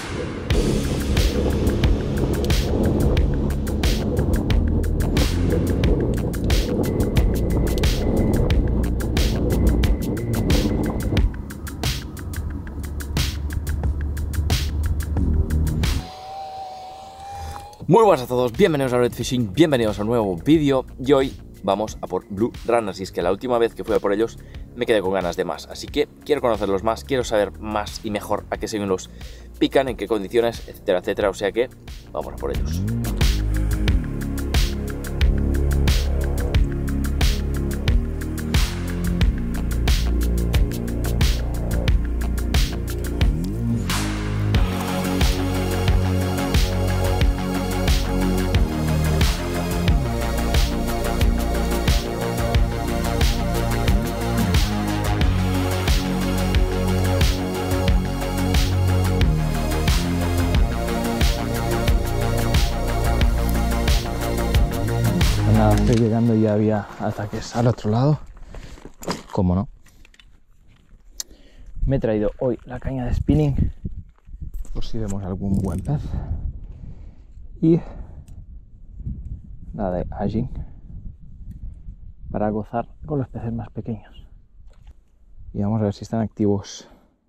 Muy buenas a todos, bienvenidos a Red Fishing, bienvenidos a un nuevo vídeo y hoy vamos a por Blue Runners. Y es que la última vez que fui a por ellos me quedé con ganas de más, así que quiero conocerlos más, quiero saber más y mejor a qué segundos pican, en qué condiciones, etcétera, etcétera, o sea que vamos a por ellos. Nada, estoy llegando y ya había ataques al otro lado, cómo no. Me he traído hoy la caña de spinning por si vemos algún buen pez y la de Ajin para gozar con los peces más pequeños. Y vamos a ver si están activos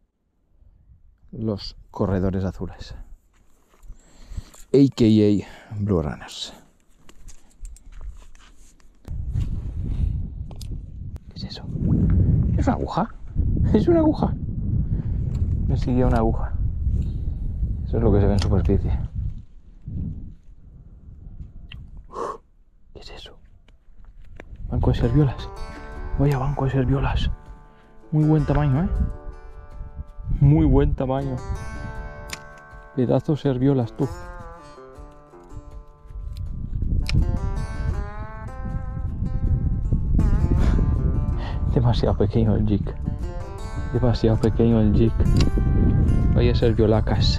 los corredores azules, a.k.a. Blue Runners. ¿Qué es eso? ¿Es una aguja? ¿Es una aguja? Me siguió una aguja. Eso es lo que se ve en superficie. ¿Qué es eso? Banco de serviolas. Vaya banco de serviolas. Muy buen tamaño, ¿eh? Muy buen tamaño. Pedazos serviolas, tú. Demasiado pequeño el jig. Demasiado pequeño el jig. Vaya serviolacas.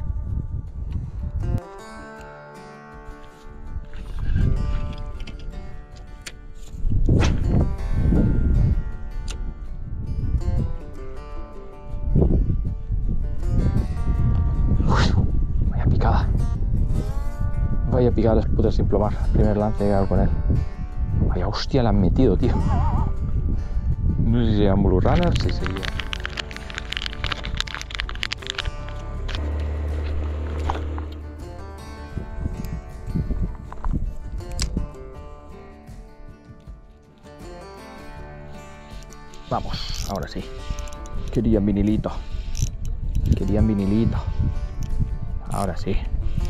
Vaya picada. Vaya picada las putas sin plomar. Primer lance que hago con él. Vaya hostia la han metido, tío. No sé si serían Blue Runners, si sería. Vamos, ahora sí. Querían vinilito. Querían vinilito. Ahora sí.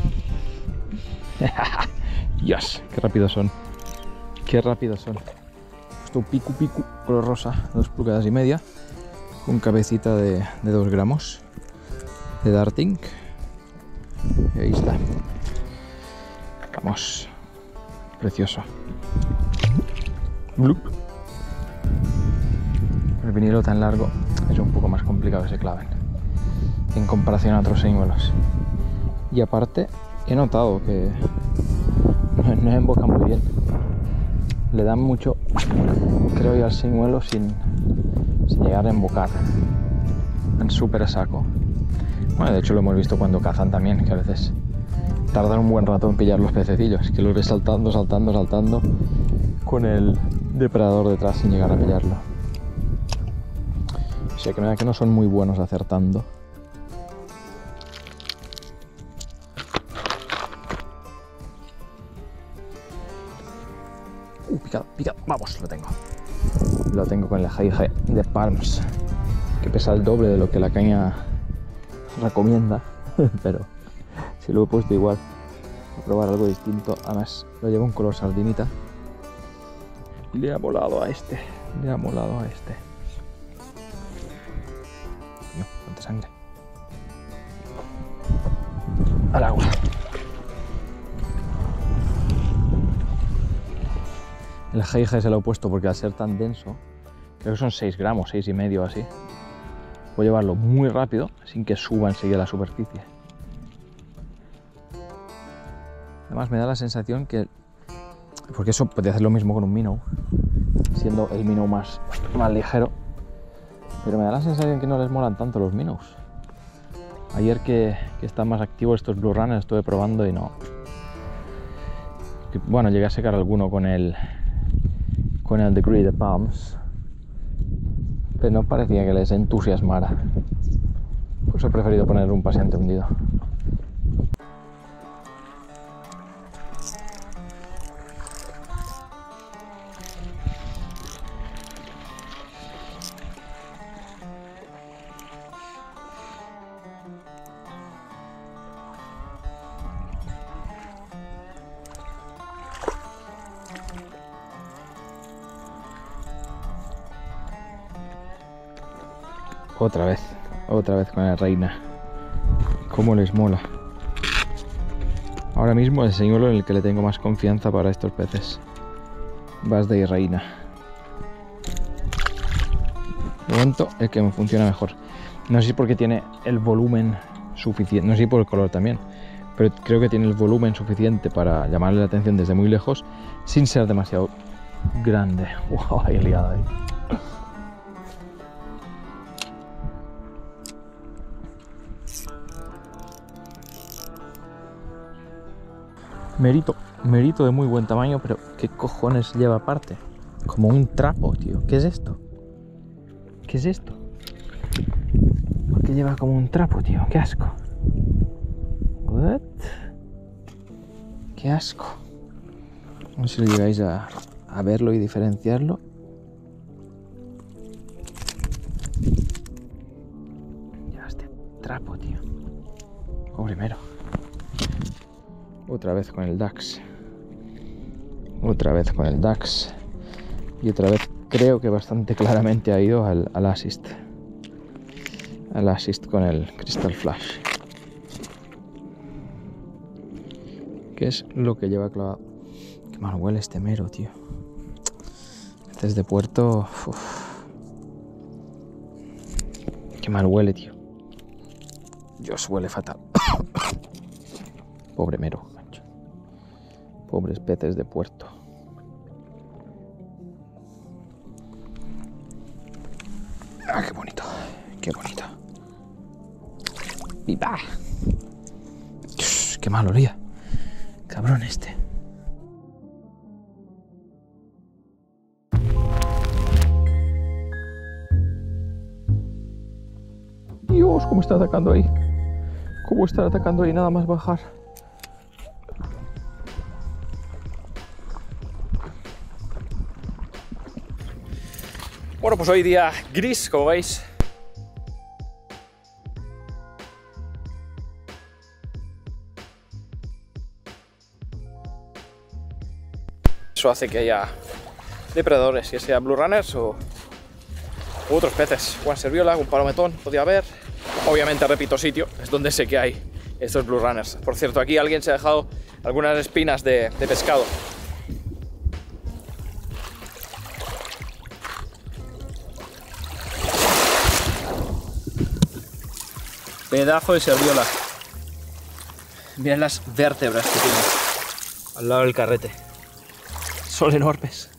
Dios, qué rápidos son. Qué rápidos son. Esto pico color rosa, 2 pulgadas y media, con cabecita de 2 gramos de darting. Y ahí está. Vamos. Precioso. Bloop. El vinilo tan largo es un poco más complicado que se claven en comparación a otros señuelos. Y aparte he notado que no embocan muy bien. Le dan mucho, creo yo, al señuelo sin llegar a embocar. Van súper a saco. Bueno, de hecho lo hemos visto cuando cazan también, que a veces tardan un buen rato en pillar los pececillos, que los ves saltando con el depredador detrás sin llegar a pillarlo. O sea que no son muy buenos acertando. Picado, vamos, lo tengo. Lo tengo con el Hi-Hi de Palms, que pesa el doble de lo que la caña recomienda, pero si lo he puesto igual, a probar algo distinto. Además, lo llevo en color sardinita. Le ha molado a este, le ha molado a este. No, cuánta sangre. Al agua. El Hi-Hi se lo he puesto porque al ser tan denso, creo que son 6 gramos, 6 y medio así, voy a llevarlo muy rápido sin que suba enseguida la superficie. Además me da la sensación que, porque eso podría hacer lo mismo con un minnow, siendo el minnow más ligero, pero me da la sensación que no les molan tanto los minnows Ayer que están más activos estos Blue Runners estuve probando y no. Bueno, llegué a secar alguno con el Degree de Palms, pero no parecía que les entusiasmara. Por eso he preferido poner un paseante hundido. Otra vez con la reina. Cómo les mola. Ahora mismo es el señuelo en el que le tengo más confianza para estos peces. Bass Day reina. De momento el que me funciona mejor. No sé si porque tiene el volumen suficiente, no sé si por el color también, pero creo que tiene el volumen suficiente para llamarle la atención desde muy lejos sin ser demasiado grande. Wow, ahí liada ahí. Merito de muy buen tamaño, pero ¿qué cojones lleva aparte? Como un trapo, tío. ¿Qué es esto? ¿Qué es esto? ¿Por qué lleva como un trapo, tío? ¡Qué asco! ¿What? ¡Qué asco! No sé si llegáis a verlo y diferenciarlo. Lleva este trapo, tío. Pobre mero. Otra vez con el Dax. Otra vez con el Dax. Y otra vez creo que bastante claramente ha ido al assist. Al assist con el Crystal Flash. ¿Qué es lo que lleva clavado? Qué mal huele este mero, tío. Desde puerto... Uf. Qué mal huele, tío. Dios, huele fatal. Pobre mero. Pobres peces de puerto. Ah, qué bonito. Qué bonito. ¡Viva! Qué mal olía. Cabrón este. Dios, cómo está atacando ahí. Cómo está atacando ahí nada más bajar. Bueno, pues hoy día gris, como veis. Eso hace que haya depredadores, ya sea Blue Runners u otros peces. Una serviola, un palometón, podía haber. Obviamente, repito, sitio, es donde sé que hay estos Blue Runners. Por cierto, aquí alguien se ha dejado algunas espinas de pescado. Pedazo de serviola. Miren las vértebras que tiene al lado del carrete. Son enormes.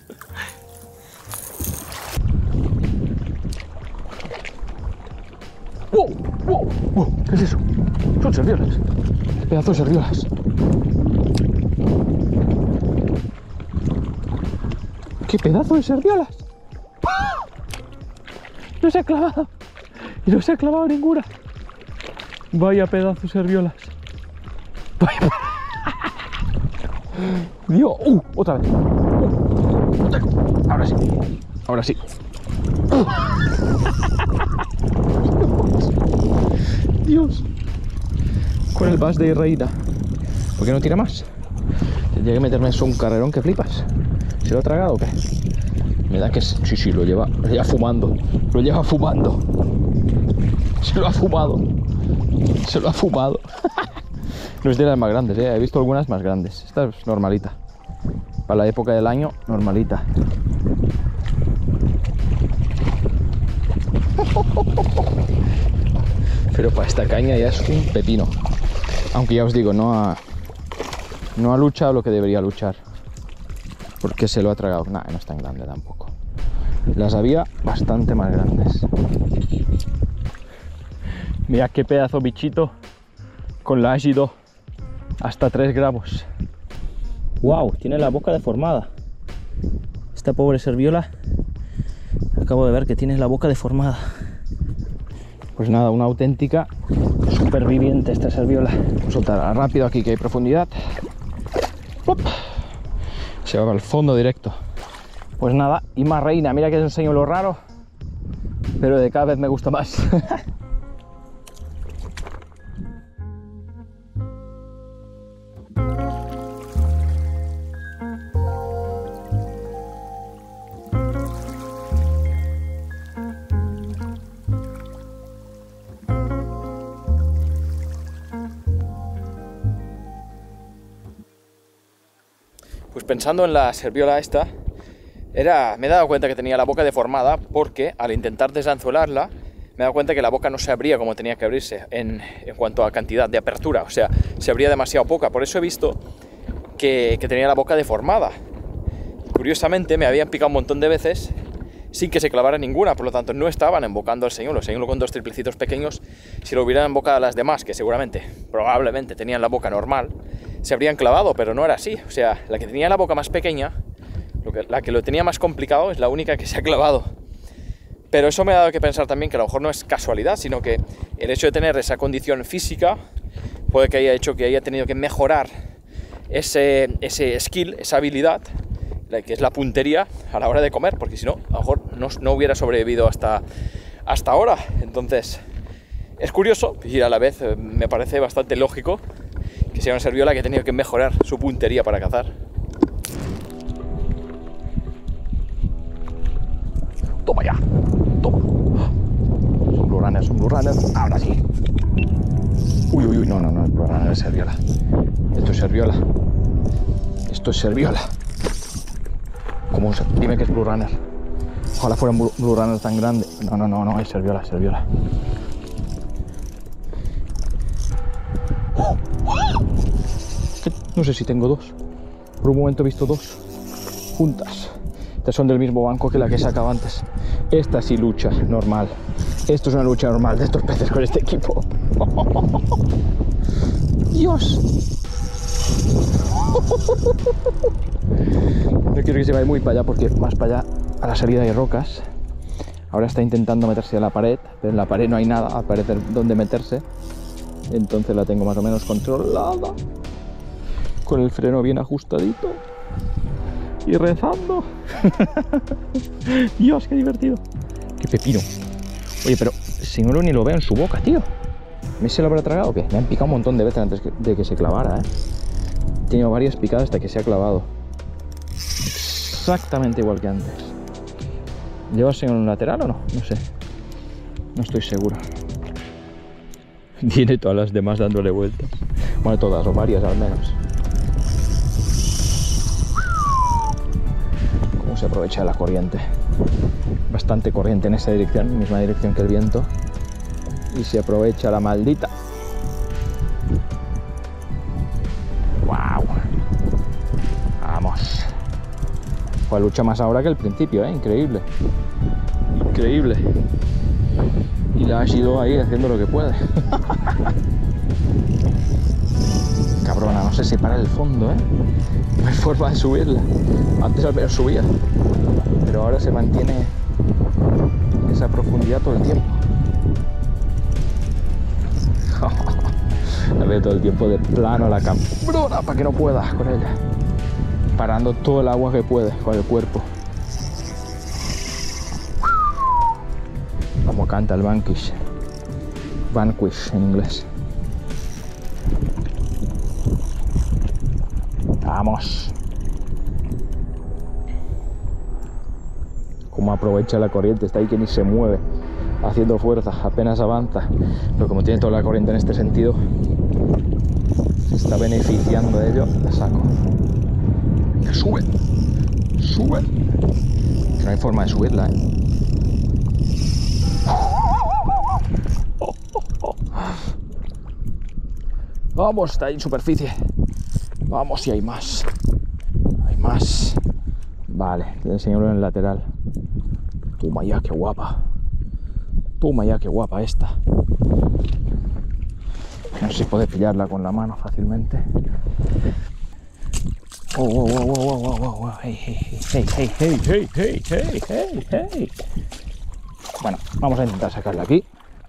¡Wow! ¡Wow! ¡Wow! ¿Qué es eso? Son serviolas. Pedazo de serviolas. ¡Qué pedazo de serviolas! ¡Ah! No se ha clavado. Y no se ha clavado ninguna. Vaya pedazo de serviolas. Vaya. Dios. Otra vez. Ahora sí. Ahora sí. Dios. Con el Bass Day reina. ¿Por qué no tira más? Tendría que meterme eso un carrerón que flipas. ¿Se lo ha tragado o qué? Me da que sí, lo lleva fumando. Lo lleva fumando. Se lo ha fumado. Se lo ha fumado. No es de las más grandes, he visto algunas más grandes. Esta es normalita. Para la época del año, normalita. Pero para esta caña ya es un pepino. Aunque ya os digo, no ha luchado lo que debería luchar. Porque se lo ha tragado. Nah, no es tan grande tampoco. Las había bastante más grandes. Mirad qué pedazo bichito con la ácido hasta 3 gramos. ¡Wow! Tiene la boca deformada. Esta pobre serviola, acabo de ver que tiene la boca deformada. Pues nada, una auténtica superviviente esta serviola. Vamos a soltar rápido aquí que hay profundidad. ¡Op! Se va al fondo directo. Pues nada, y más reina. Mira que os enseño lo raro, pero de cada vez me gusta más. Pues pensando en la serviola esta, me he dado cuenta que tenía la boca deformada porque al intentar desanzuelarla me he dado cuenta que la boca no se abría como tenía que abrirse en cuanto a cantidad de apertura, o sea, se abría demasiado poca. Por eso he visto que tenía la boca deformada. Curiosamente me habían picado un montón de veces sin que se clavara ninguna, por lo tanto no estaban embocando al señuelo. El señuelo con 2 triplecitos pequeños, si lo hubieran embocado a las demás, que seguramente, probablemente tenían la boca normal, se habrían clavado, pero no era así. O sea, la que tenía la boca más pequeña, la que lo tenía más complicado, es la única que se ha clavado. Pero eso me ha dado que pensar también que a lo mejor no es casualidad, sino que el hecho de tener esa condición física puede que haya hecho que haya tenido que mejorar ese skill, esa habilidad, que es la puntería a la hora de comer, porque si no, a lo mejor no hubiera sobrevivido hasta ahora. Entonces, es curioso y a la vez me parece bastante lógico que sea una serviola que ha tenido que mejorar su puntería para cazar. Toma ya, toma. Son blue runners, ahora sí. Uy, uy, uy, no, es blue runner, es serviola. Esto es serviola. ¿Cómo se? Dime que es blue runner. Ojalá fuera un blue runner tan grande. No, es serviola, No sé si tengo 2. Por un momento he visto 2 juntas. Estas son del mismo banco que la que he sacado antes. Esta sí lucha normal. Esto es una lucha normal de estos peces con este equipo. Dios. No quiero que se vaya muy para allá porque más para allá a la salida hay rocas. Ahora está intentando meterse a la pared, pero en la pared no hay nada, al parecer donde meterse. Entonces la tengo más o menos controlada. Con el freno bien ajustadito. Y rezando. Dios, qué divertido. Qué pepino. Oye, pero si no ni lo veo en su boca, tío. ¿Me se lo habrá tragado o qué? Me han picado un montón de veces antes de que se clavara, ¿eh? He tenido varias picadas hasta que se ha clavado. Exactamente igual que antes. ¿Llevas en un lateral o no? No sé. No estoy seguro. Tiene todas las demás dándole vueltas. Bueno, todas o varias al menos. Cómo se aprovecha la corriente. Bastante corriente en esa dirección, misma dirección que el viento. Y se aprovecha la maldita. ¡Wow! Vamos. Pues lucha más ahora que al principio, ¿eh? Increíble. Increíble. Y la ha ido ahí haciendo lo que puede. Cabrona, no se separa el fondo, ¿eh? No hay forma de subirla. Antes al menos subía. Pero ahora se mantiene en esa profundidad todo el tiempo. La veo todo el tiempo de plano a la cabrona para que no pueda con ella. Parando todo el agua que puede con el cuerpo. Como canta el Vanquish. Vanquish en inglés. Vamos. Como aprovecha la corriente, está ahí que ni se mueve, haciendo fuerza, apenas avanza. Pero como tiene toda la corriente en este sentido, se está beneficiando de ello. La saco. Venga, sube. Sube. Que no hay forma de subirla, ¿eh? Vamos, está ahí en superficie. Vamos, si hay más. Hay más. Vale, te enseño en el lateral. Toma ya, qué guapa. Toma ya, qué guapa esta. si puede pillarla con la mano fácilmente. Wow. Hey. Bueno, vamos a intentar sacarla aquí.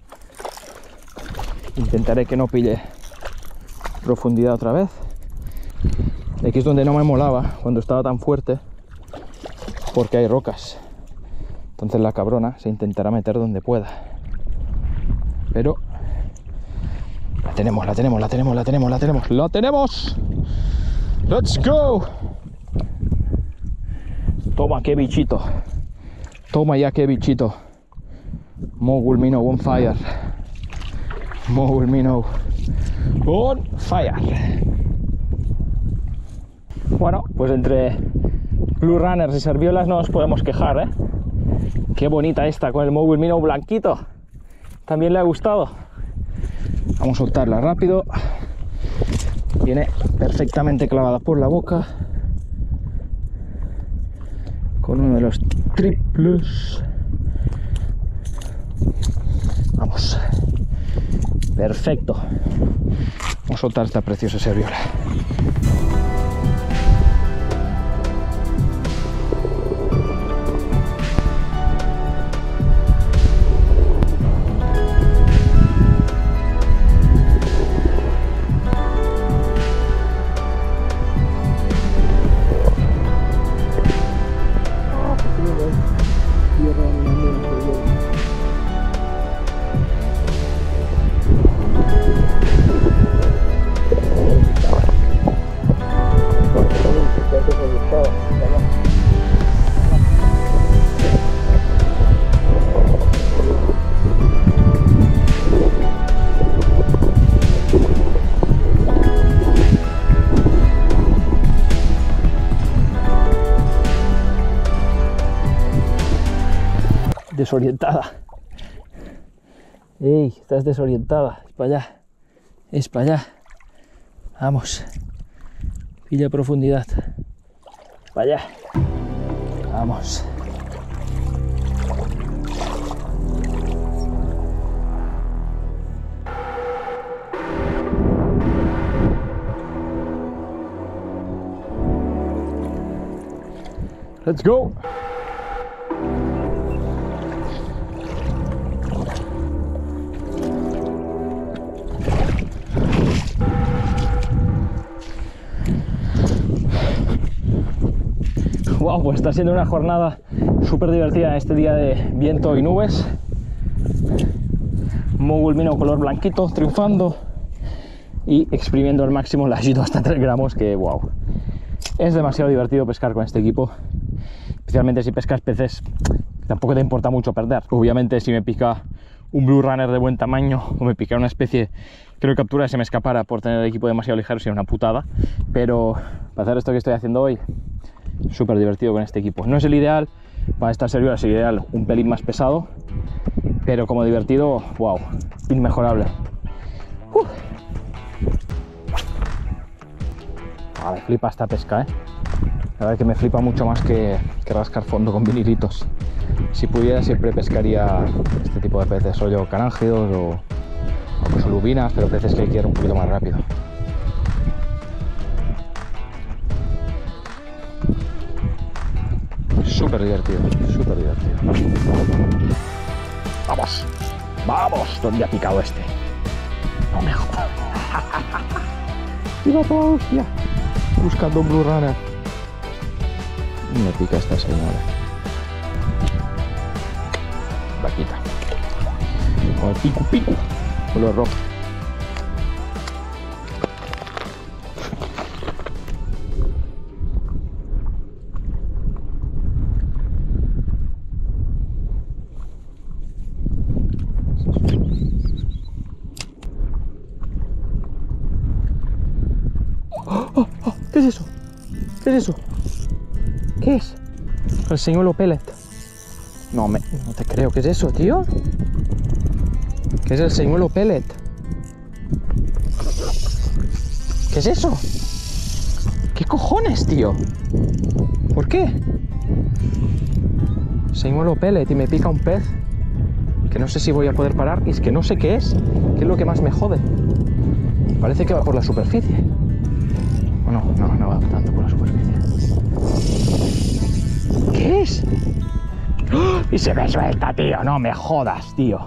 Intentaré que no pille profundidad otra vez. Aquí es donde no me molaba cuando estaba tan fuerte, porque hay rocas. Entonces la cabrona se intentará meter donde pueda. Pero la tenemos. ¡Let's go! Toma, qué bichito. Toma ya, qué bichito. Mogul Minnow on fire. Mogul Minnow on fire. Bueno, pues entre Blue Runners y serviolas no nos podemos quejar, ¿eh? Qué bonita esta con el Mogul Minnow blanquito. También le ha gustado. Vamos a soltarla rápido. Viene perfectamente clavada por la boca. Con uno de los triples. Vamos. Perfecto. Vamos a soltar esta preciosa serviola. Desorientada. ¡Ey! Estás desorientada. Es para allá. Es para allá. Vamos. Pilla profundidad. Para allá. Vamos. Let's go. Wow, pues está siendo una jornada súper divertida este día de viento y nubes. Mogul Minnow color blanquito, triunfando y exprimiendo al máximo la Jido hasta 3 gramos, que wow. Es demasiado divertido pescar con este equipo, especialmente si pescas peces, tampoco te importa mucho perder. Obviamente si me pica un Blue Runner de buen tamaño o me pica una especie que no captura y se me escapara por tener el equipo demasiado ligero, sería una putada, pero para hacer esto que estoy haciendo hoy, súper divertido con este equipo. No es el ideal para estas serviolas, es el ideal un pelín más pesado, pero como divertido, wow, inmejorable. Me flipa esta pesca, la verdad es que me flipa mucho más que rascar fondo con vinilitos. Si pudiera siempre pescaría este tipo de peces, o yo canángidos o lubinas, pero peces que hay que ir un poquito más rápido. Súper divertido, súper divertido. Vamos, vamos, ¿dónde ha picado este? No me jodas. Tira toda hostia. Buscando un Blue Runner. Me pica esta señora. Vaquita. Con el pico, color rojo. ¿Qué es eso? ¿Qué es eso? ¿Qué es? El señuelo pellet. No te creo. ¿Qué es eso, tío? ¿Qué es el señuelo pellet? ¿Qué es eso? ¿Qué cojones, tío? ¿Por qué? Señuelo pellet y me pica un pez que no sé si voy a poder parar, y es que no sé qué es lo que más me jode. Parece que va por la superficie. O no, no va tanto por la superficie. ¿Qué es? ¡Oh! Y se me suelta, tío. No me jodas, tío.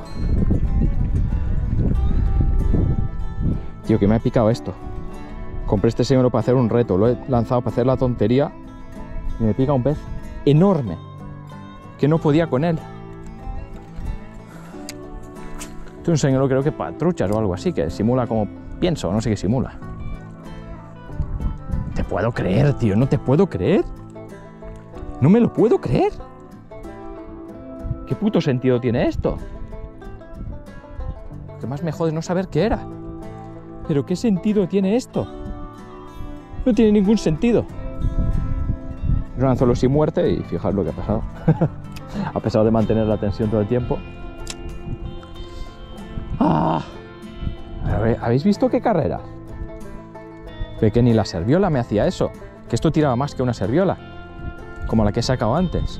Tío, que me ha picado esto. Compré este señuelo para hacer un reto. Lo he lanzado para hacer la tontería. Y me pica un pez enorme. Que no podía con él. Este es un señuelo creo que para truchas o algo así. Que simula como pienso. No sé qué simula. No te puedo creer, tío. No te puedo creer. No me lo puedo creer. ¿Qué puto sentido tiene esto? Lo que más me jode es no saber qué era. ¿Pero qué sentido tiene esto? No tiene ningún sentido. Es un anzuelo sin muerte y fijaos lo que ha pasado. A pesar de mantener la tensión todo el tiempo. ¡Ah! ¿Habéis visto qué carrera? Pero que ni la serviola me hacía eso. Que esto tiraba más que una serviola. Como la que he sacado antes.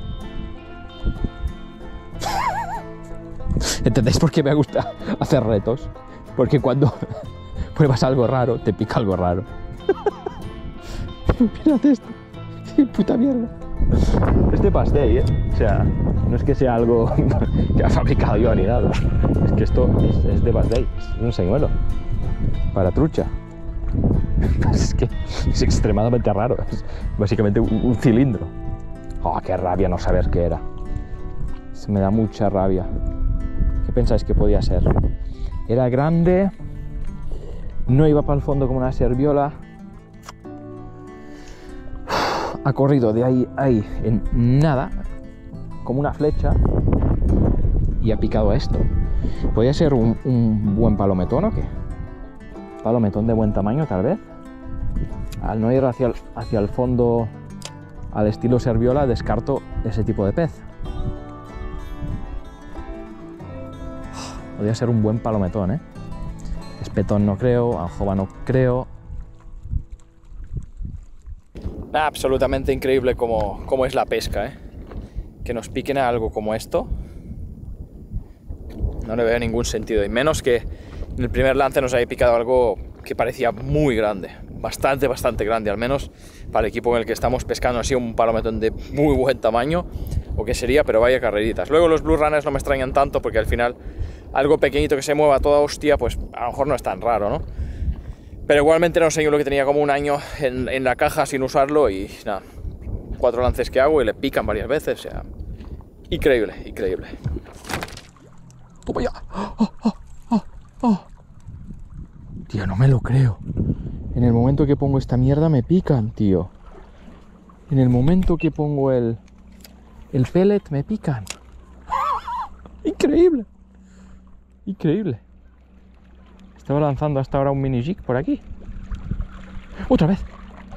¿Entendéis por qué me gusta hacer retos? Porque cuando pruebas algo raro, te pica algo raro. Mírate esto. ¡Qué puta mierda! Este pastel, ¿eh? O sea, no es que sea algo que ha fabricado yo ni nada. Es que esto es de pastel. Es un señuelo. Para trucha. Es que es extremadamente raro. Es básicamente un cilindro. ¡Oh, qué rabia no saber qué era! Se me da mucha rabia. ¿Qué pensáis que podía ser? Era grande, no iba para el fondo como una serviola. Ha corrido de ahí a ahí en nada, como una flecha, y ha picado a esto. ¿Podría ser un buen palometón o qué? Palometón de buen tamaño, tal vez. Al no ir hacia el fondo al estilo serviola, descarto ese tipo de pez. Podría ser un buen palometón, ¿eh? Espetón no creo, anjova no creo. Absolutamente increíble cómo es la pesca, ¿eh? Que nos piquen a algo como esto. No le veo ningún sentido, y menos que en el primer lance nos haya picado algo que parecía muy grande. Bastante grande, al menos para el equipo en el que estamos pescando. Ha sido un palometón de muy buen tamaño, o qué sería, pero vaya carreritas. Luego los Blue Runners no me extrañan tanto, porque al final algo pequeñito que se mueva a toda hostia, pues a lo mejor no es tan raro, ¿no? Pero igualmente era un señuelo que tenía como un año en la caja sin usarlo y nada, 4 lances que hago y le pican varias veces, o sea, increíble. ¡Toma ya! ¡Oh! Tío, no me lo creo. En el momento que pongo esta mierda me pican, tío. En el momento que pongo el pellet me pican. Increíble. Estaba lanzando hasta ahora un mini jig por aquí. Otra vez.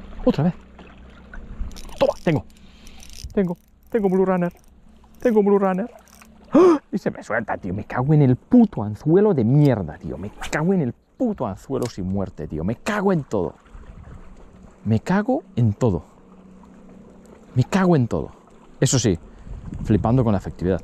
Toma, tengo Blue Runner. ¡Oh! Y se me suelta, tío. Me cago en el puto anzuelo de mierda, tío. Me cago en el puto anzuelo sin muerte, tío. Me cago en todo. Eso sí, flipando con la efectividad.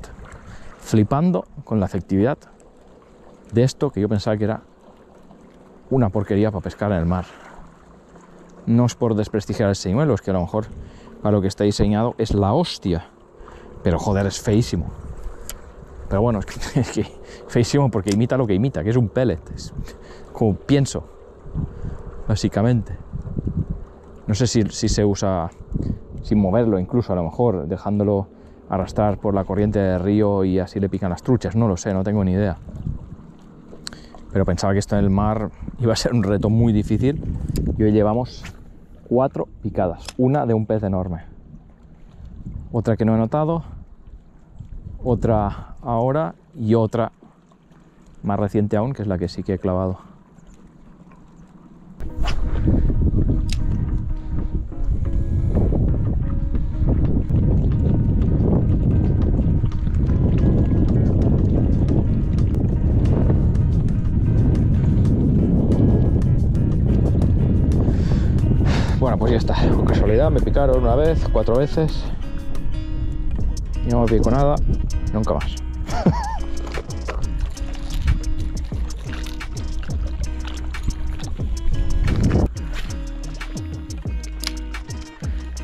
De esto que yo pensaba que era una porquería para pescar en el mar. No es por desprestigiar el señuelo, es que a lo mejor para lo que está diseñado es la hostia. Pero joder, es feísimo. Pero bueno, es que feísimo porque imita lo que imita, que es un pellet. Es como pienso, básicamente. No sé si se usa sin moverlo, incluso a lo mejor dejándolo arrastrar por la corriente del río y así le pican las truchas. No lo sé, no tengo ni idea. Pero pensaba que esto en el mar iba a ser un reto muy difícil. Y hoy llevamos 4 picadas. Una de un pez enorme. Otra que no he notado. Otra ahora. Y otra más reciente aún, que es la que sí que he clavado. Bueno, pues ya está. Por casualidad me picaron una vez, 4 veces. Y no me pico nada, nunca más.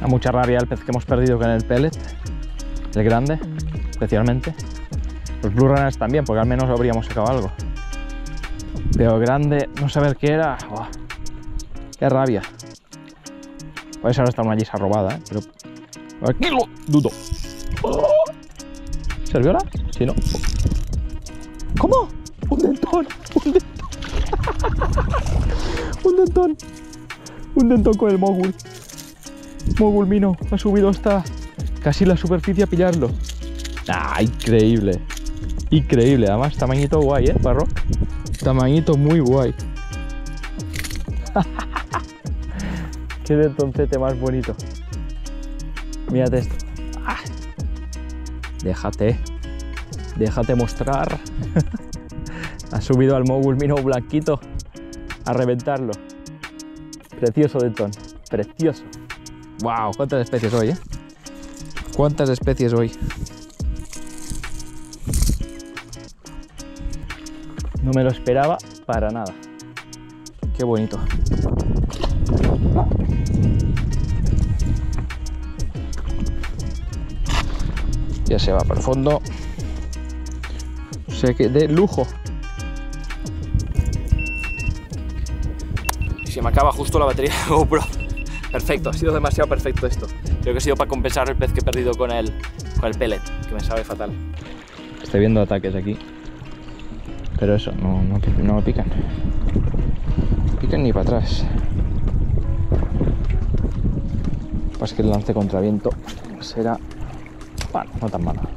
mucha rabia el pez que hemos perdido con el pellet, el grande, especialmente. Los Blue Runners también, porque al menos habríamos sacado algo. Pero grande, no saber qué era, ¡oh! Qué rabia. Puede ser ahora está una yisa robada, pero aquí lo dudo. ¡Oh! ¿Serviola? Sí, no. ¿Cómo? Un dentón, un dentón. Un dentón. Un dentón con el mogul. Mogul Minnow ha subido hasta casi la superficie a pillarlo. ¡Ah, increíble! Increíble, además tamañito guay, Parrock. Tamañito muy guay. Qué dentoncete más bonito. Mírate esto. ¡Ah! Déjate mostrar. Ha subido al Mogul Minnow blanquito a reventarlo. Precioso dentón, precioso. ¡Wow! ¿Cuántas especies hoy, ¿Cuántas especies hoy? No me lo esperaba para nada. Qué bonito. Ya se va para el fondo. O sea que de lujo. Se me acaba justo la batería de GoPro. Perfecto, ha sido demasiado perfecto esto. Creo que ha sido para compensar el pez que he perdido con el pellet, que me sabe fatal. Estoy viendo ataques aquí. Pero eso, no me pican. No pican ni para atrás. Pues que el lance contra viento será... Bueno, no tan malo.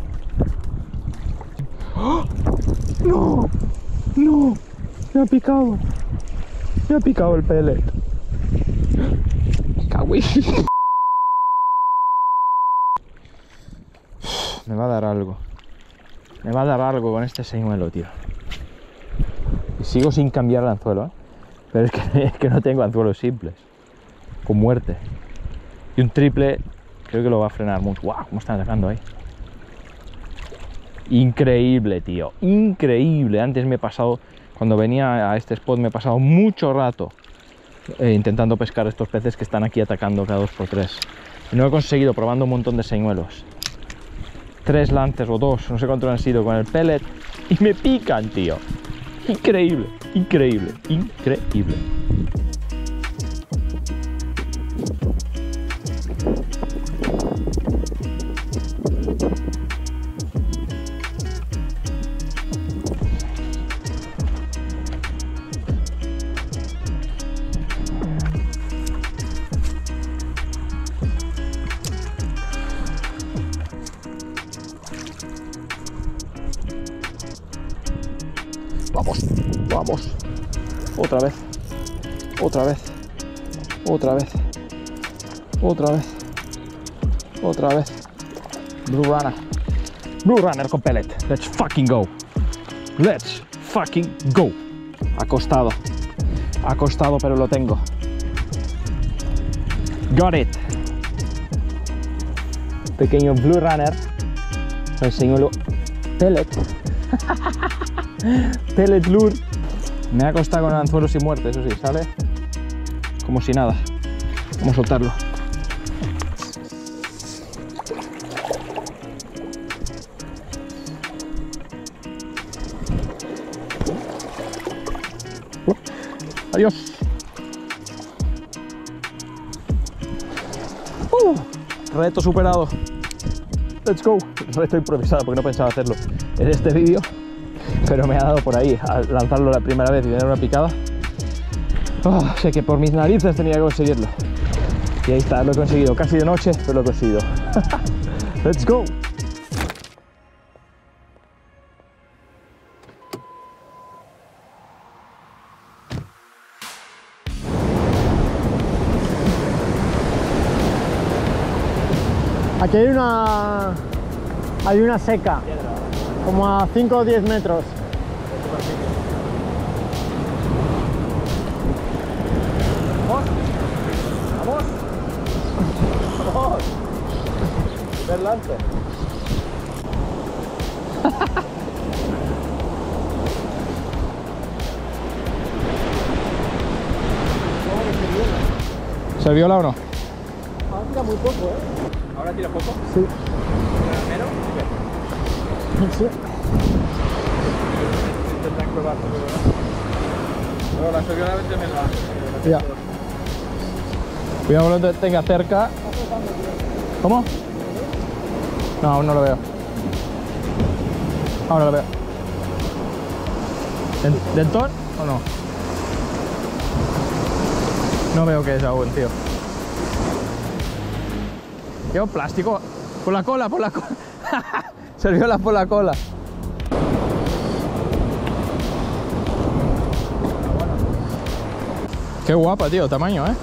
¡Oh! ¡No! ¡No! Me ha picado. Me ha picado el pellet. Me cago en... Me va a dar algo. Me va a dar algo con este señuelo, tío. Y sigo sin cambiar el anzuelo, Pero es que no tengo anzuelos simples. Con muerte. Y un triple creo que lo va a frenar mucho. ¡Guau! ¿Cómo están atacando ahí? Increíble, tío. Increíble. Antes me he pasado, cuando venía a este spot, me he pasado mucho rato intentando pescar estos peces que están aquí atacando cada 2×3. Y no he conseguido, probando un montón de señuelos. 3 lances o 2, no sé cuántos han sido con el pellet. Y me pican, tío. Increíble, increíble, increíble. Vamos, vamos. Otra vez. Otra vez. Otra vez. Otra vez. Otra vez. Blue Runner. Blue Runner con pellet. Let's fucking go. Let's fucking go. Ha costado. Ha costado, pero lo tengo. Got it. Pequeño Blue Runner. El señuelo pellet. Pellet lure. Me ha costado con el anzuelo sin muerte, eso sí, sale como si nada. Vamos a soltarlo. Adiós. Reto superado. Let's go. Reto improvisado porque no pensaba hacerlo en este vídeo. Pero me ha dado por ahí, al lanzarlo la primera vez y tener una picada. Sé que por mis narices tenía que conseguirlo. Y ahí está, lo he conseguido. Casi de noche, pero lo he conseguido. ¡Let's go! Aquí hay una seca, como a 5 o 10 metros. ¡Vamos! ¡Vamos! ¡Vamos! ¡Ver lance! ¿Se viola o no? tira muy poco, ¿eh? ¿Ahora tira poco? Sí. ¿Tira menos? Sí. Intentan probar todo, ¿verdad? Pero la subió a la vez me la... Ya. Cuidado que no te tenga cerca. ¿Cómo? No, aún no lo veo. Ahora lo veo. ¿Dentón o no? No veo que es aún, tío. Llevo plástico. Por la cola, por la cola. Servió por la cola. Qué guapa, tío, tamaño, ¿eh?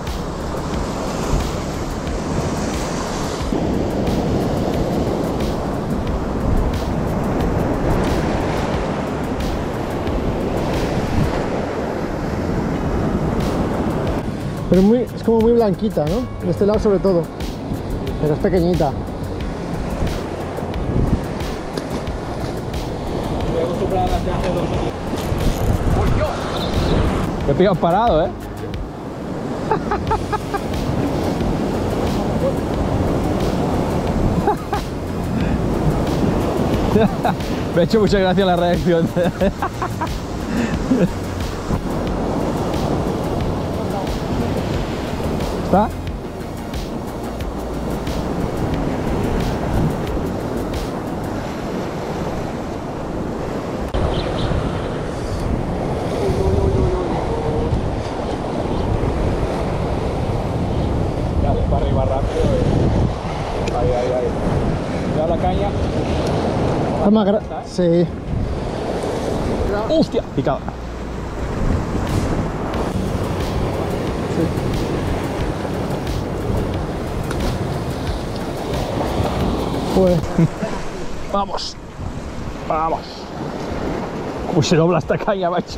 Pero es como muy blanquita, ¿no? De este lado sobre todo. Pero es pequeñita. Me he pillado parado, ¿eh? Me ha hecho mucha gracia la reacción. ¿Está? Dale, para arriba rápido. Ahí. Da la caña. Es más sí. ¡Hostia! Picado. Pues. Vamos. Vamos. Uy, se dobla esta caña, macho.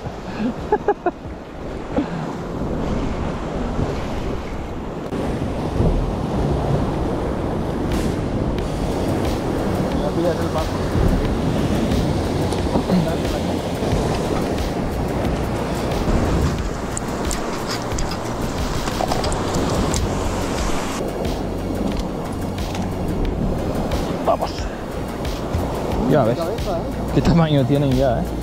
Vamos. Ya ves. ¿Qué tamaño tienen ya, eh?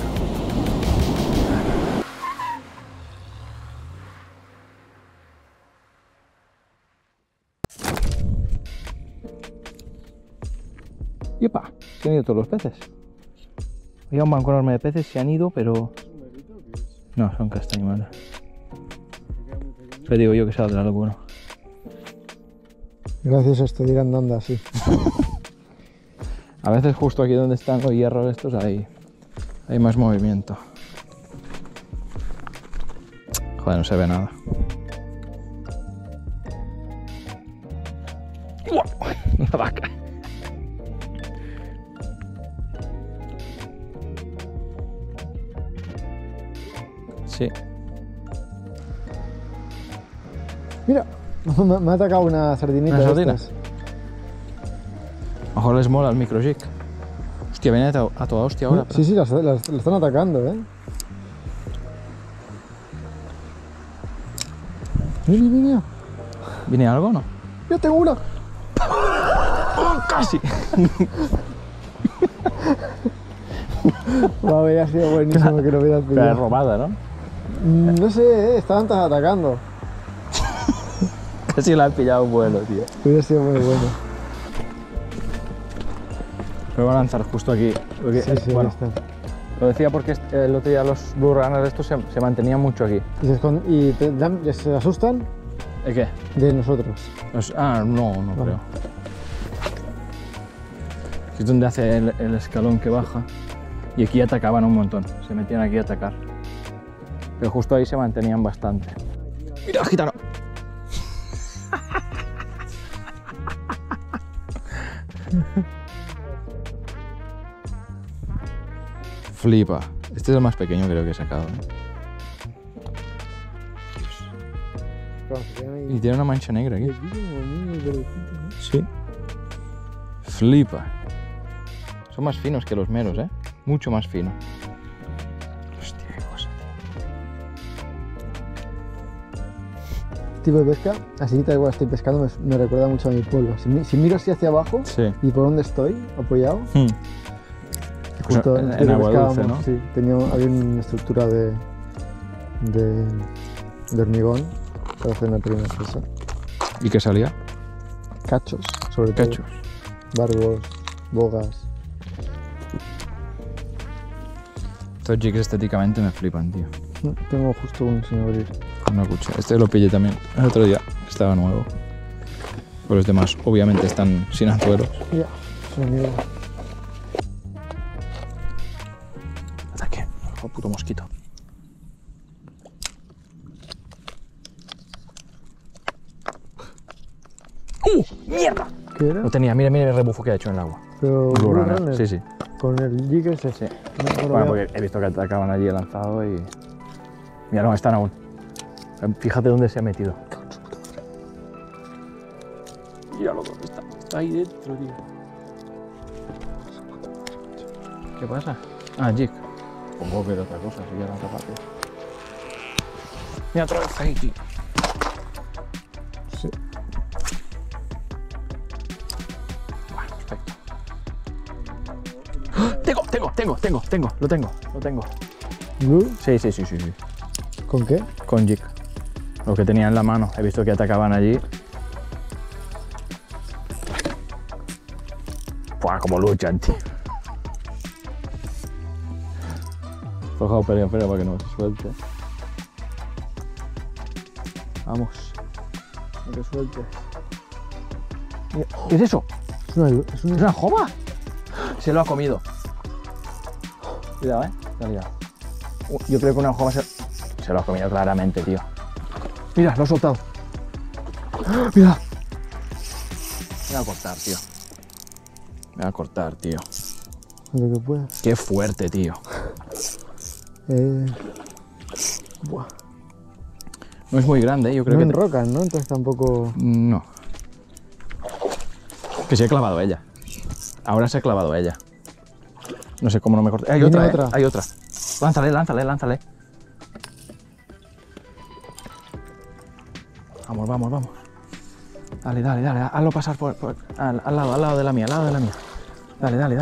¡Yepa! Se han ido todos los peces. Había un banco enorme de peces, se han ido, pero... No, son castañuelas. Te digo yo que saldrá alguno. Gracias a esto, ir andando así. A veces justo aquí donde están los hierros estos hay más movimiento. Joder, no se ve nada. Una vaca. Sí. Mira, me ha atacado una sardinita. ¿Una de sardina? estas. A lo mejor les mola el microjig. Hostia, viene a toda hostia ahora. Sí, sí, las están atacando, ¿eh? Mira. ¿Viene algo o no? Yo tengo una. ¡Oh, casi! Wow, ha sido buenísimo que lo hubieras Pero es pillado. robada, ¿no? No sé, estaban todas atacando. Casi la han pillado un vuelo, tío. Hubiera sido muy bueno. Me voy a lanzar justo aquí. Porque, Sí, bueno, ahí está. lo decía porque el otro día los Blue Runners estos se mantenían mucho aquí. ¿Y se asustan ¿De qué? de nosotros? No Vale. creo. Es donde hace el escalón que baja. Y aquí atacaban un montón. Se metían aquí a atacar. Pero justo ahí se mantenían bastante. ¡Mira, gitano! Flipa. Este es el más pequeño creo que he sacado, ¿eh? Y tiene una mancha negra aquí. Sí. Flipa. Son más finos que los meros, ¿eh? Mucho más fino. Hostia, qué cosa, tío. tipo de pesca, así tal igual estoy pescando, me recuerda mucho a mi pueblo. Si miro así hacia abajo Sí. y por donde estoy apoyado, justo en donde agua dulce, pescábamos, ¿no? sí, había una estructura de hormigón para hacer una primera presa. ¿Y qué salía? Cachos, sobre todo. Cachos. Barbos, bogas. Estos jigs estéticamente me flipan, tío. Tengo justo un sin abrir. Una cucha. Este lo pillé también el otro día. Estaba nuevo. Pero los demás, obviamente, están sin anzuelos. Ya, sonido. Ataque. Oh, puto mosquito. ¡Mierda! ¿Qué era? Lo tenía. Mira, mira el rebufo que ha hecho en el agua. Pero Blue Blue Runner. Runner, Sí, sí. con el jig ese. Sí. No lo Bueno, veo. porque he visto que atacaban allí el lanzado y... Mira, no, están aún. Fíjate dónde se ha metido. Míralo dónde está. Está ahí dentro, tío. ¿Qué pasa? Ah, jig. Pongo que era otra cosa, si ya no rápido. Mira, otra vez ahí, tío. Sí. Bueno, perfecto. ¡Ah! Lo tengo. ¿Blue? Sí. ¿Con qué? Con jig. Lo que tenía en la mano. He visto que atacaban allí. Buah, como luchan, tío. Ojo, espera para que no se suelte. Vamos. No te sueltes. Mira, ¿qué es eso? Es una ¿Es una jova? Se lo ha comido. Cuidado, se ha liado. Yo creo que una jova se lo ha comido claramente, tío. Mira, lo ha soltado. Mira. Me va a cortar, tío. Lo que puedas. Qué fuerte, tío. Buah. No es muy grande, yo creo No que... enrocan, ¿no? Entonces tampoco... No. Que se ha clavado ella. Ahora se ha clavado ella. No sé cómo no me corta. Hay Viene otra, otra. Hay otra. Lánzale. Vamos. Dale. Hazlo pasar al lado de la mía, Dale. Dale.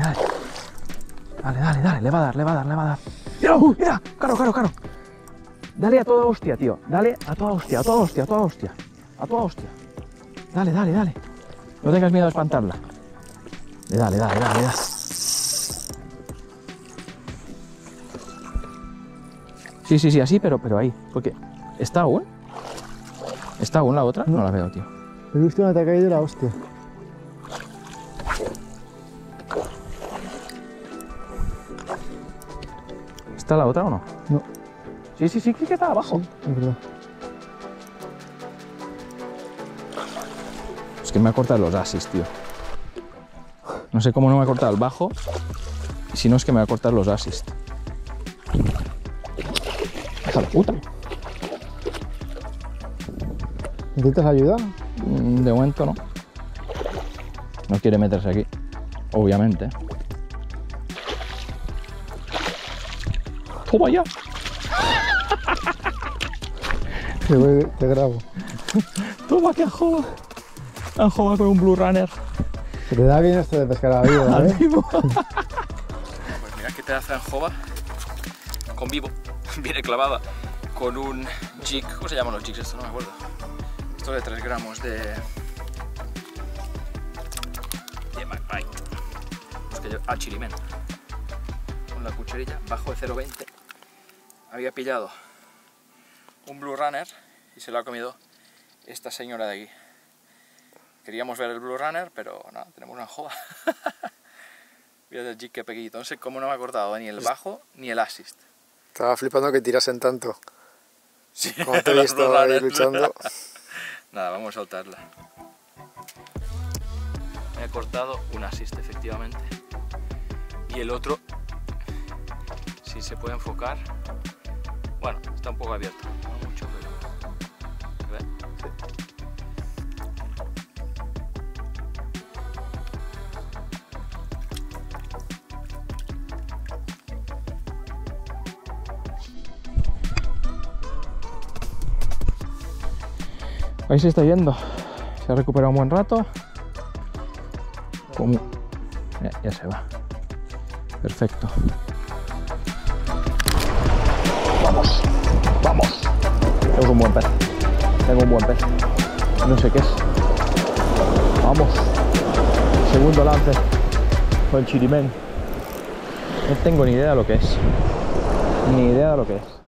Le va a dar. Mira. Caro. Dale a toda hostia, tío. Dale a toda hostia. Dale. No tengas miedo a espantarla. Dale. Sí, así, pero ahí. Porque ¿está aún? ¿Está aún la otra? No la veo, tío. He visto un ataque ahí de la hostia. ¿Está la otra o no? No. Sí, que está abajo. Sí, es verdad. Es que me ha cortado los asis, tío. No sé cómo no me ha cortado el bajo. Y si no, es que me va a cortar los asis. ¡Hija de puta! ¿Necesitas ayuda? De momento no. No quiere meterse aquí. Obviamente. ¡Toma ya! Te grabo. ¡Toma que anjova! Anjova con un Blue Runner. Se te da bien esto de pescar a la vida, ¿eh? Pues mira qué pedazo de anjova con vivo. Viene clavada con un jig. ¿Cómo se llaman los jigs? Esto no me acuerdo. Esto de 3 gramos de McBite. Es que yo al chirimen. Con la cucharilla bajo de 0,20. Había pillado un Blue Runner y se lo ha comido esta señora de aquí. Queríamos ver el Blue Runner, pero no, tenemos una anjova. Mira el jig que pequeñito. No sé cómo no me ha cortado ni el bajo ni el assist. Estaba flipando que tirasen tanto. Sí, Como te he visto ahí luchando. Nada, vamos a soltarla. Me ha cortado un assist, efectivamente. Y el otro, si se puede enfocar, bueno, está un poco abierto, no mucho, pero... ¿Ves? Ahí se está yendo. Se ha recuperado un buen rato. Como... ya se va. Perfecto. Vamos, vamos. Tengo un buen pez. Tengo un buen pez. No sé qué es. Vamos. Segundo lance con el chirimén. No tengo ni idea de lo que es. Ni idea de lo que es.